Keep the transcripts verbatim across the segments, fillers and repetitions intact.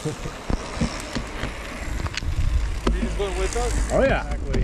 You just went with us? Oh yeah. Exactly.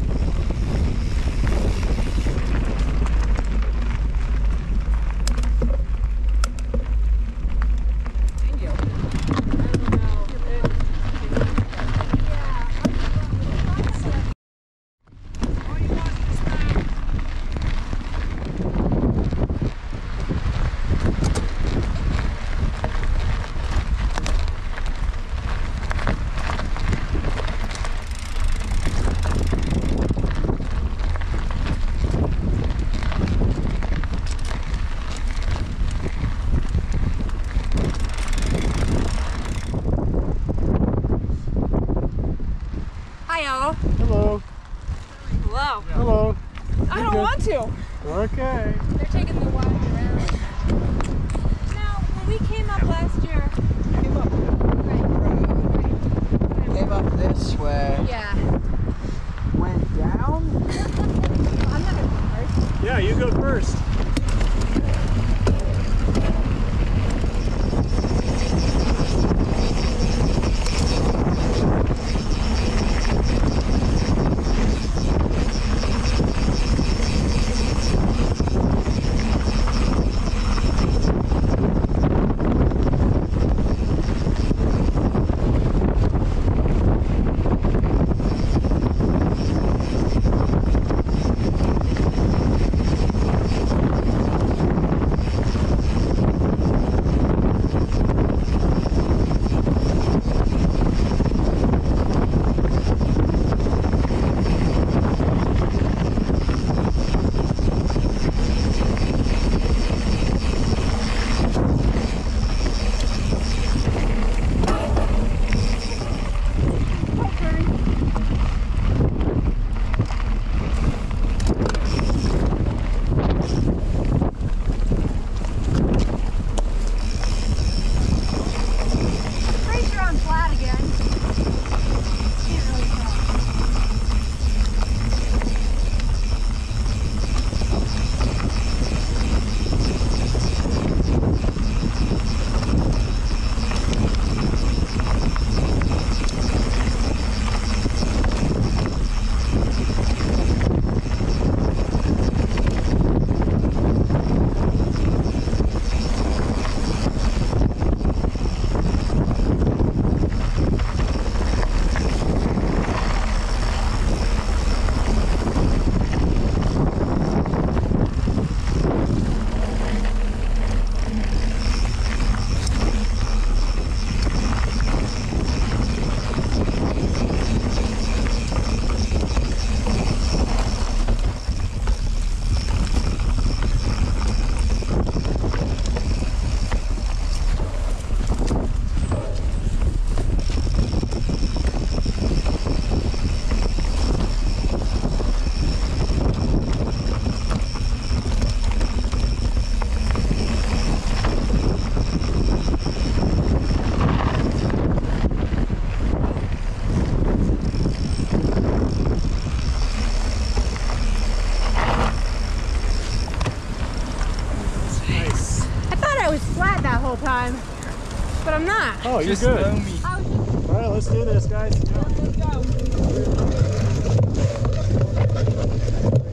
Hi-yo. Hello. Hello. Hello. I don't want to. Okay. They're taking the walk around. Now, when we came up last year, Came up, right, right. came up this way. Yeah. Went down. I'm not gonna go first. Yeah, you go first. Time, but I'm not. Oh, you're Just good. know me. I was just All right, let's do this, guys. let's go.